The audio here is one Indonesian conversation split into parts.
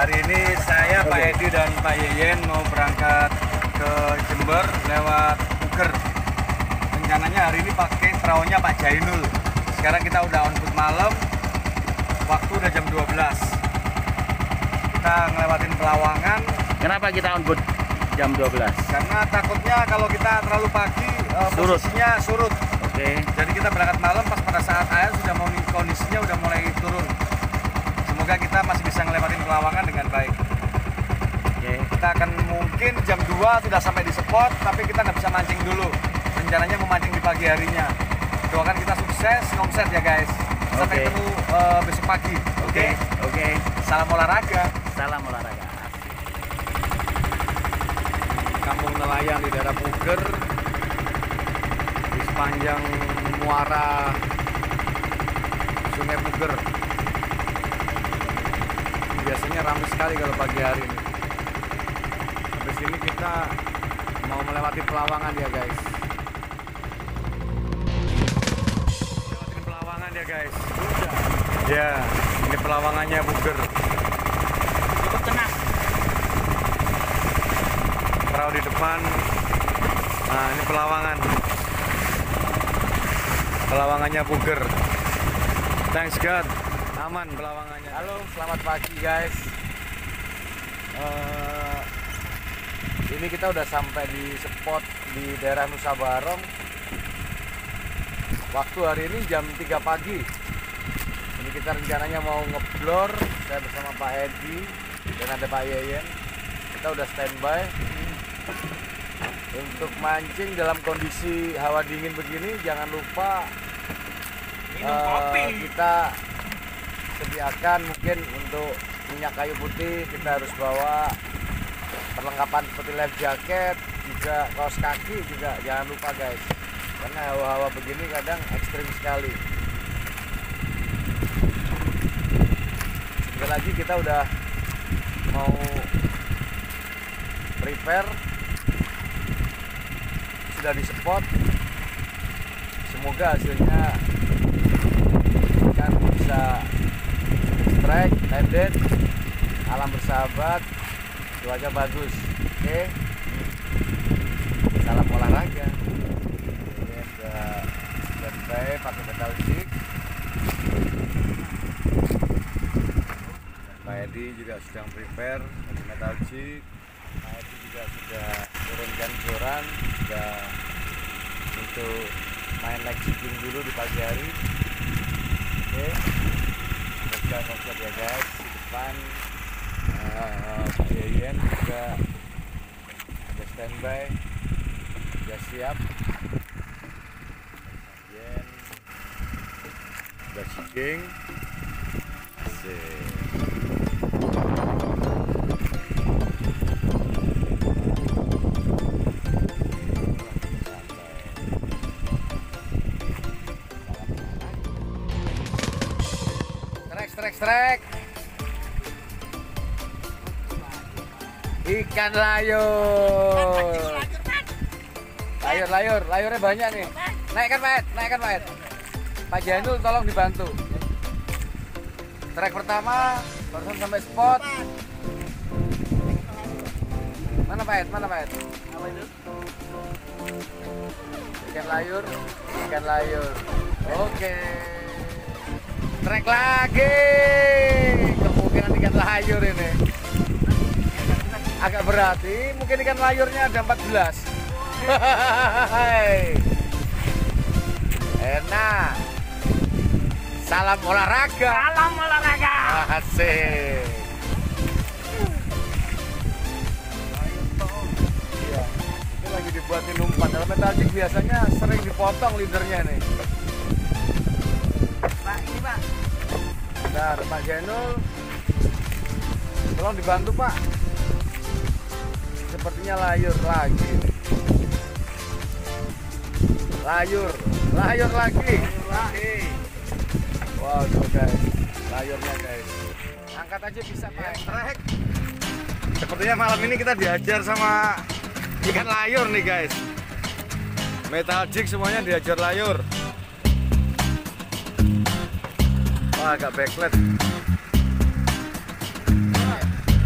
Hari ini saya, Pak Edi dan Pak Yeyen mau berangkat ke Jember lewat Puger. Rencananya hari ini pakai perahunya Pak Jainul. Sekarang kita udah on board malam, waktu udah jam 12. Kita ngelewatin Pelawangan. Kenapa kita on board jam 12? Karena takutnya kalau kita terlalu pagi posisinya surut. Oke. Jadi kita berangkat malam pas pada saat air sudah mau kondisinya udah mulai turun. Semoga kita masih bisa ngelewatin Pelawangan dengan baik. Oke. Kita akan mungkin jam 2 sudah sampai di spot, tapi kita nggak bisa mancing dulu. Rencananya mau mancing di pagi harinya. Doakan kita sukses, ngomset ya guys. Sampai Oke. ketemu besok pagi. Oke. Oke. Salam olahraga. Salam olahraga. Kampung nelayan di daerah Puger, di sepanjang muara Sungai Puger. Biasanya ramai sekali kalau pagi hari ini. Habis ini kita mau melewati Pelawangan ya guys. Melewati Pelawangan ya guys. Ya, ini Pelawangannya Puger. Cukup tenang. Perahu di depan. Nah, ini Pelawangan. Pelawangannya Puger. Thanks God. Aman Pelawangannya. Halo, selamat pagi guys. Ini kita udah sampai di spot di daerah Nusa Barong. Waktu hari ini jam 3 pagi. Ini kita rencananya mau ngeblor. Saya bersama Pak Edi dan ada Pak Yeyen. Kita udah standby untuk mancing dalam kondisi hawa dingin begini. Jangan lupa Minum kopi. kita sediakan mungkin untuk minyak kayu putih. Kita harus bawa perlengkapan seperti life jacket, juga kaos kaki juga jangan lupa guys, karena hawa-hawa begini kadang ekstrim sekali. Sekali lagi kita udah mau prepare, sudah di spot. Semoga hasilnya kan bisa strike, landed, alam bersahabat, cuaca bagus. Oke. Salam olahraga. Ini udah standby pakai metal jig. Pak Edi juga sedang prepare pakai metal jig. Pak Edi juga sudah turunkan joran, sudah untuk main leg jigging dulu di pagi hari. Oke, semoga sukses ya guys. Di depan Pak Yeyen juga ada standby, sudah siap. Yeyen sudah jigging. Asik. Strek. Ikan layur. Layurnya banyak nih. Naikkan Pak Ed. Pak Jainul tolong dibantu. Trek pertama barusan sampai spot. Mana Pak Ed? Apa itu? Ikan layur. Oke. Trek lagi. Kemungkinan ikan layur ini agak berat. Mungkin ikan layurnya ada 14. Enak. Salam olahraga. Salam olahraga. Asik. Iya. Ini lagi dibuatin umpan. Dalam metal jig biasanya sering dipotong leadernya nih. Pak, ini Pak. Bentar, Pak Jainul. Tolong dibantu Pak. Sepertinya layur lagi. Layur lagi. Waduh guys, layurnya guys. Angkat aja bisa Pak. Trek. Sepertinya malam ini kita diajar sama ikan layur nih guys. Metal jig semuanya diajar layur. Wah, agak backlight.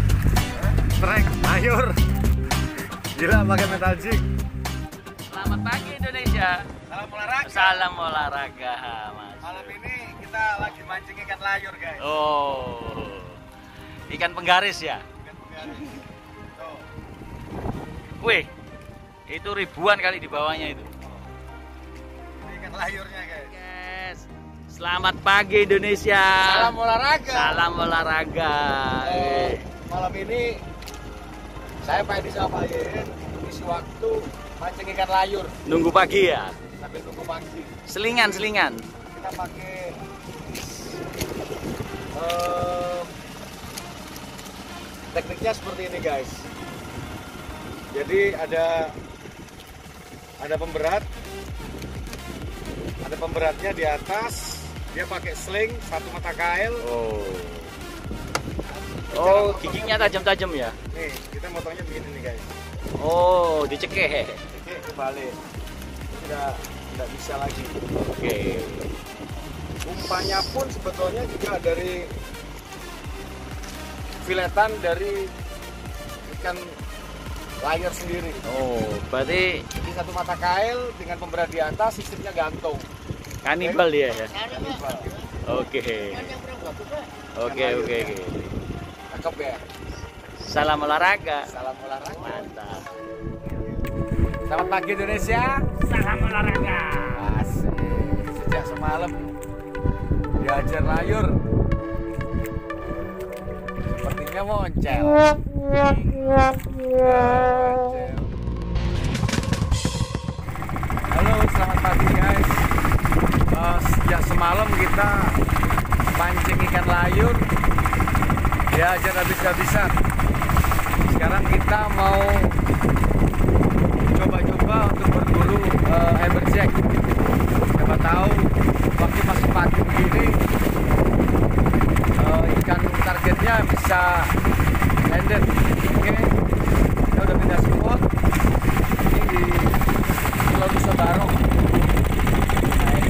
strike, ayur. Gila pakai metal jig. Selamat pagi Indonesia. Salam olahraga. Salam olahraga, Mas. Malam ini kita lagi mancing ikan layur, guys. Oh, ikan penggaris ya? Ikan penggaris. Tuh. Wih, itu ribuan kali di bawahnya itu. Ini ikan layurnya, guys. Guys, selamat pagi Indonesia. Salam olahraga. Salam olahraga. Malam ini saya Pak Edi sama Pak Yeyen isi waktu mancing ikan layur Nunggu pagi ya? sambil tunggu pagi. Selingan. Kita pakai tekniknya seperti ini, guys. Jadi ada pemberat, ada pemberatnya di atas. Dia pakai sling, satu mata kail. Oh, giginya tajam-tajam ya? Nih, kita motongnya begini nih, guys. Oh, dicekek. Oke, kebalik. Tidak bisa lagi. Oke. Umpannya pun sebetulnya juga dari filetan dari ikan layar sendiri. Oh, berarti Jadi satu mata kail dengan pemberat di atas, sistemnya gantung. kanibal dia ya? Kanibal. Oke. Oke. Cakep ya. Salam olahraga. Salam olahraga. Mantap. Selamat pagi Indonesia. Salam olahraga. Asik. Sejak semalam diajar layur. Sepertinya moncel. Halo, selamat pagi guys. Sejak semalam kita pancing ikan layur, diajar habis-habisan. Sekarang kita mau coba-coba untuk berburu hammerjack. Siapa tahu waktu masih pagi begini ikan targetnya bisa landed. Oke, kita udah pindah spot. Ini di Pulau Nusa Barong. Nah, ini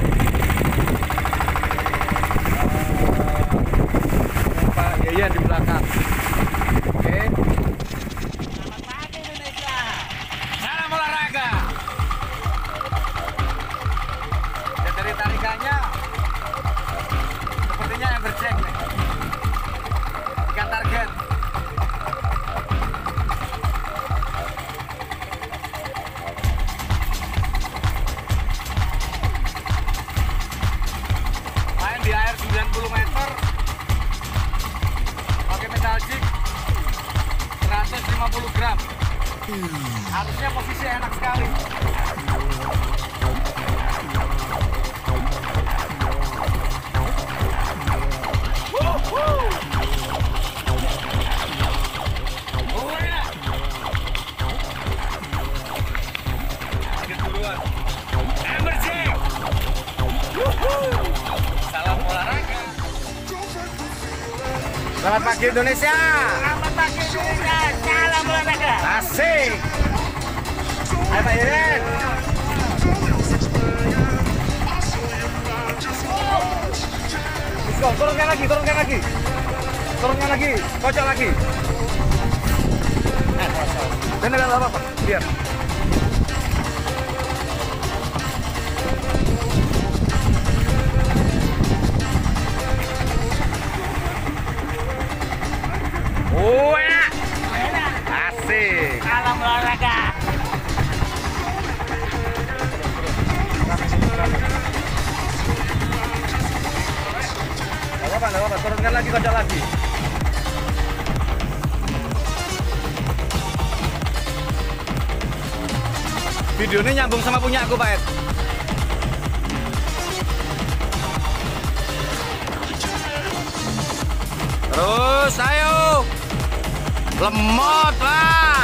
Pak Yeyen di belakang. Oke. Selamat pagi Indonesia. Salam olahraga. Dan dari tarikannya sepertinya hammerjack nih. Ikan target. Main di air 90 meter. Pakai metal jig 150 gram. Harusnya posisi enak sekali. Target duluan. Hammerjack. Salam olahraga. Selamat pagi Indonesia. Selamat pagi Indonesia. Salam olahraga. Asik. Ayo Pak Yeyen. Let's go, turunkan lagi. Kocok lagi. Dan enggak apa-apa, biar. Oh, enak. Asik. Salam olahraga. Nggak apa-apa, turunkan lagi, kocok lagi. Videonya nyambung sama punya aku, Pak Ed. Terus, ayo. Lemot lah.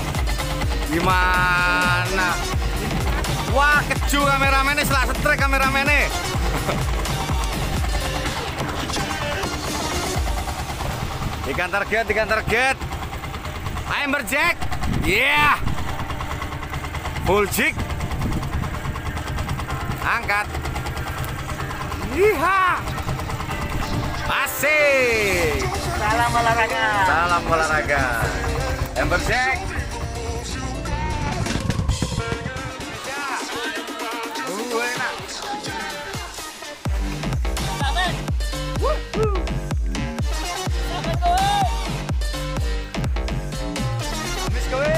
Gimana? Wah, keju kameramennya, selak setrek kameramennya. Ikan target. Hammerjack. Yeah. Full jig. Angkat. Iha. Asik. Salam olahraga. Salam olahraga. Embersek. Enak. Selamat. Selamat kowe. Amis kowe.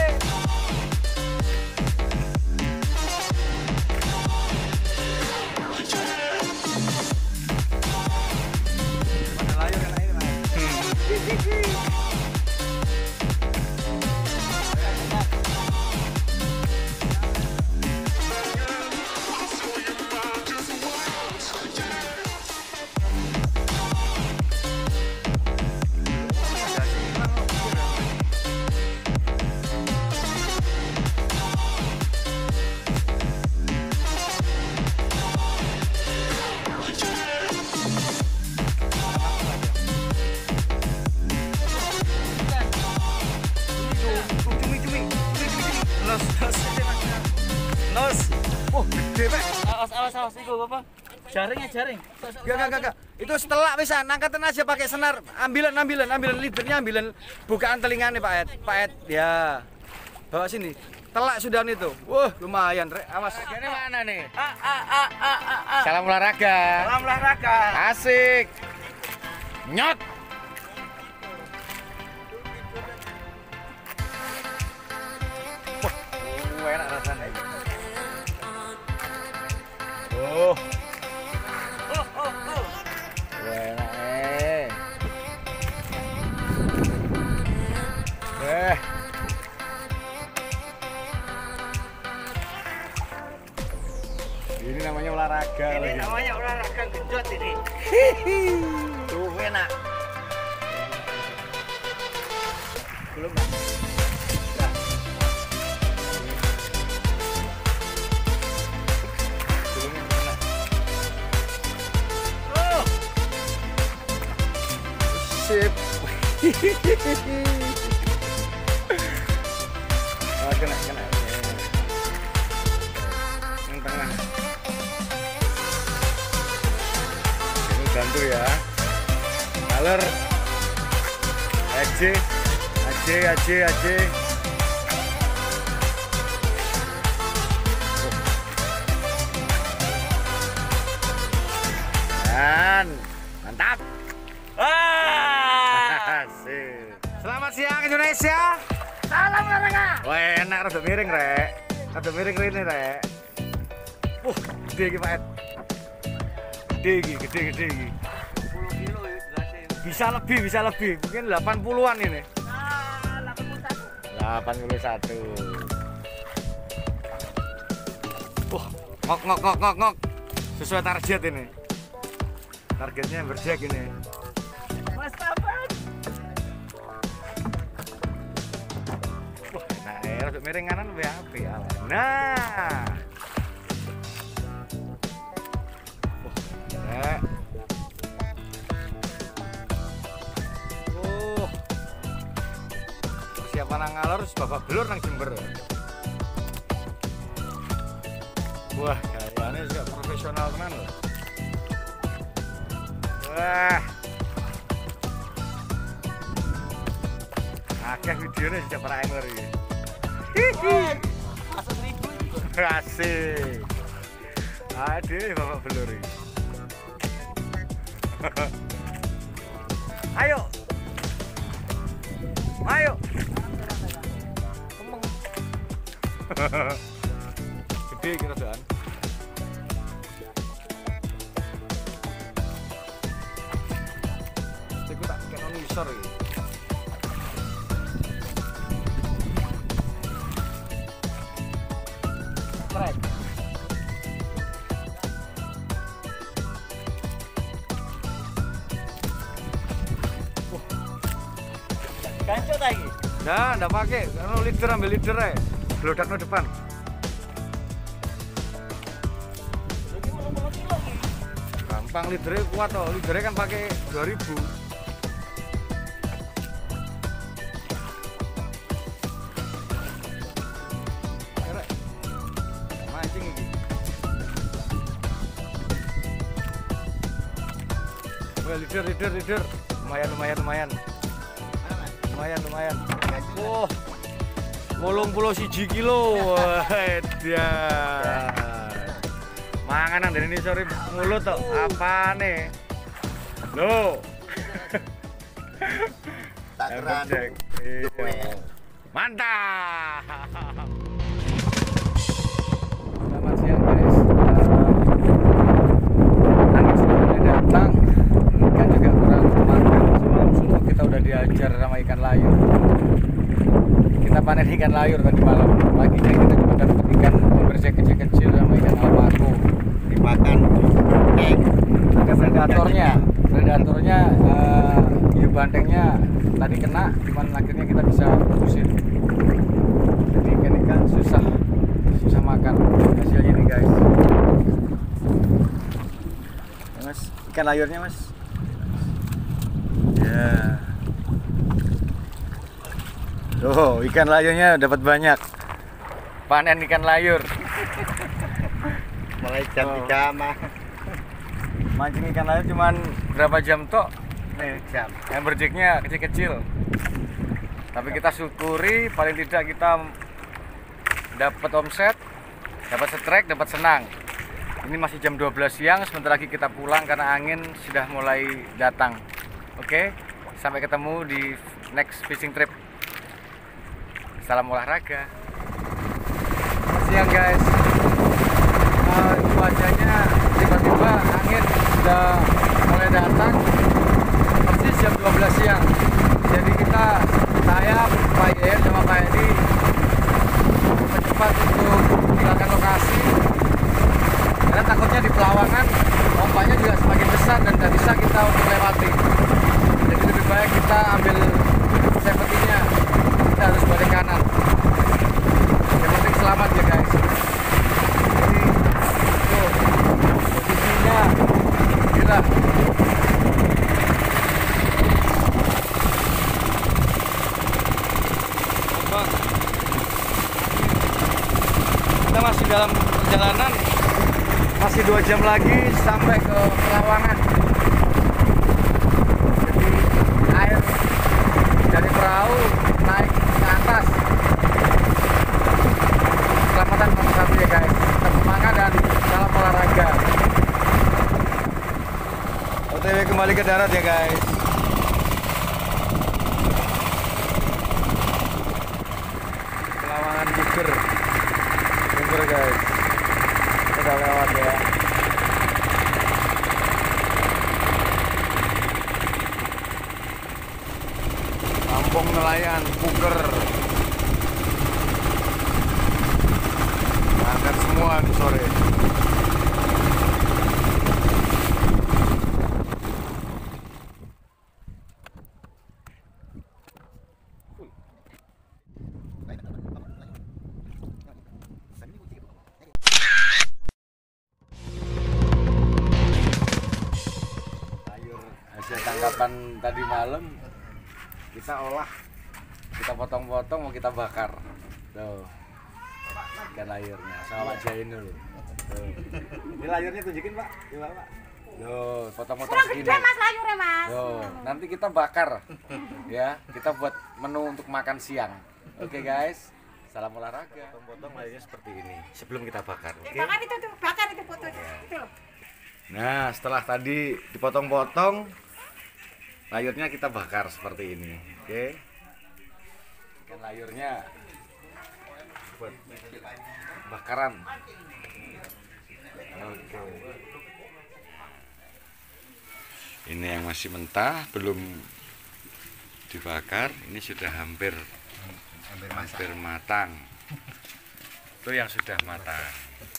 Nos. Oh, gede, Pak. Awas iku apa? Jaring. Gak. Itu setelah bisa angkatin aja pakai senar. Ambilan leadernya, ambilan bukaan telinganya Pak Ed. Ya. Bawa sini. Telak sudah itu. Wah, lumayan, Rek. Awas. Ini mana nih? Salam olahraga. Salam olahraga. Asik. Nyot. Wah, enak rasanya. Oh. Enak. Ini namanya olahraga. Ini namanya olahraga genjot ini. Tuh enak. Belum Pak. Dah. Belum enak. Oh. Sip. Oh, kena. Yang tengah. Ini bantu ya. Alur. Aje. Dan mantap. Asik. Selamat siang Indonesia. Salam olahraga. Wah, enak rada miring, Rek. Rada miring rene, Rek. Gede iki, Pak Ed. Gede iki. 10 kilo ya jelasnya. Bisa lebih. Mungkin 80-an ini. 81. 81. Ngok. Sesuai target ini. Targetnya berjek ini. Mas Tapan. Wah, nah, rada miring kanan lebih apik. Nah. Rek. Persiapan nang ngalor wis babak belur nang Jember. Wah, kayaknya juga profesional tenan loh. Wah. Akeh videonya sudah pernah enger iki. Masuk 1000. Asik. Aduh, babak belur iki. Ayo. Kemeng. Gede kira daan. Iku tak kena nisor iki. Trek. Gancot lagi. Nah, enggak pakai. Kalau leader ambil leader aja. Blodakno depan. Jadi 10 kilo nih. Gampang leadernya kuat toh. Leadernya kan pakai 2000. Ayo, mancing ini. Wah, leader. Lumayan. lumayan. Oh, 81 kilo. Edan. Manganan dari ini sore mulut tuh. Apa nih? Loh. Takaran. Iya. Mantap. Selamat siang guys. Angin sudah mulai datang. Ikan juga kurang makan. Semalam suntuk kita udah diajar sama ikan layur. Kita panen ikan layur tadi malam. Paginya kita cuma dapat ikan bercek kecil sama ikan alpako. Dimakan. Ada predatornya hiu bantengnya tadi kena, cuman akhirnya kita bisa putusin. Jadi ikan susah makan hasilnya nih guys. Ya, mas, ikan layurnya mas. Ya. Oh, ikan layurnya dapat banyak. Panen ikan layur. Mulai jam 3 mah. Mancing ikan layur cuman berapa jam tok? Nih, jam. Yang berjeknya kecil-kecil. Tapi kita syukuri paling tidak kita dapat omset, dapat strike, dapat senang. Ini masih jam 12 siang, sebentar lagi kita pulang karena angin sudah mulai datang. Oke, sampai ketemu di next fishing trip. Salam olahraga. Siang guys. Cuacanya tiba-tiba angin sudah mulai datang. Persis jam 12 siang. Jadi saya, Pak Yen sama Pak Edi cepat untuk meninggalkan lokasi. Karena takutnya di Pelawangan ombaknya juga semakin besar dan tidak bisa kita untuk lewati. Jadi lebih baik kita ambil safety-nya. Kita harus balik kanan. Yang penting selamat ya guys. Jadi tuh posisinya gila. Kita masih dalam perjalanan, masih 2 jam lagi sampai ke Pelawangan. Jadi air dari perahu naik ke atas. Keselamatan nomor 1 ya guys. Tetap semangat dan salam olahraga. OTW kembali ke darat ya guys. Pelawangan Buger guys. Kita lewat ya. Kampung nelayan Buger. Berangkat semua nih sore. Hasil tangkapan tadi malam kita olah, kita potong-potong, mau kita bakar. Tuh ikan layurnya sama Pak Jain dulu. Tuh. Ini layurnya tunjukin Pak, gimana Pak? Tuh, potong-potong segini. Gede mas layurnya mas. Tuh, nanti kita bakar ya, kita buat menu untuk makan siang. Oke guys, salam olahraga. Potong-potong layurnya seperti ini sebelum kita bakar. Oke? Bakar itu tuh, bakar itu fotonya. Itu loh. Nah, setelah tadi dipotong-potong, layurnya kita bakar seperti ini. Oke. Ikan layurnya buat bakaran. Oke. Ini yang masih mentah, belum dibakar. Ini sudah hampir matang. Itu yang sudah matang.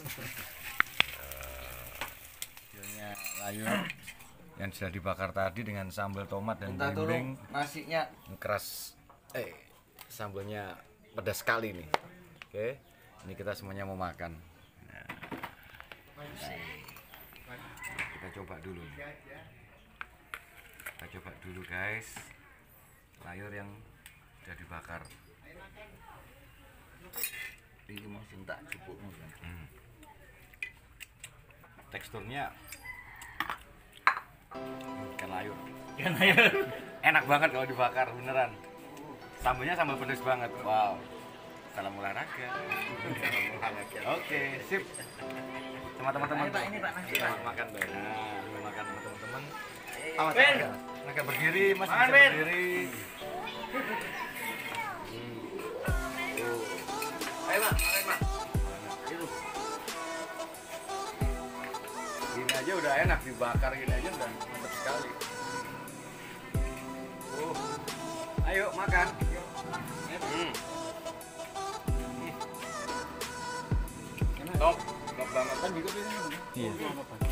Layur yang sudah dibakar tadi dengan sambal tomat dan belimbing. Nasinya Keras, sambalnya pedas sekali nih. Oke, ini kita semuanya mau makan. Nah, kita coba dulu. Kita coba dulu guys, layur yang sudah dibakar. ini masih tak cukup. Teksturnya ikan layur enak banget kalau dibakar beneran. Sambelnya sambal pedas banget. Wow. Salam olahraga. Oke, sip. Sama teman-teman. Pak, ini Pak, nasi, Pak. Selamat makan, Bay. Nah, selamat makan sama teman-teman. Awas, Ben. awas. Berdiri, Mas Makan, bisa Ben. berdiri. Ayo, Pak, makan, Pak. Itu. Gini aja udah enak, dibakar gini aja udah mantap sekali. Ayo makan. Top banget kan juga ini. Iya.